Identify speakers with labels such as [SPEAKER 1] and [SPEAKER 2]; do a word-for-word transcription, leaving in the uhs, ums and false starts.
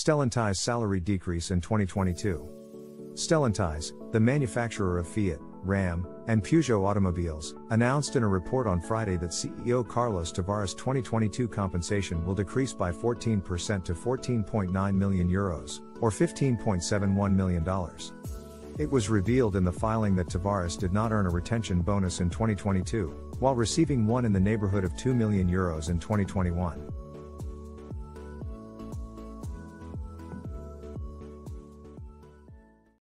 [SPEAKER 1] Stellantis salary decrease in twenty twenty-two. Stellantis, the manufacturer of Fiat, Ram, and Peugeot automobiles, announced in a report on Friday that C E O Carlos Tavares' twenty twenty-two compensation will decrease by fourteen percent to fourteen point nine million euros, or fifteen point seven one million dollars. It was revealed in the filing that Tavares did not earn a retention bonus in twenty twenty-two, while receiving one in the neighborhood of two million euros in twenty twenty-one.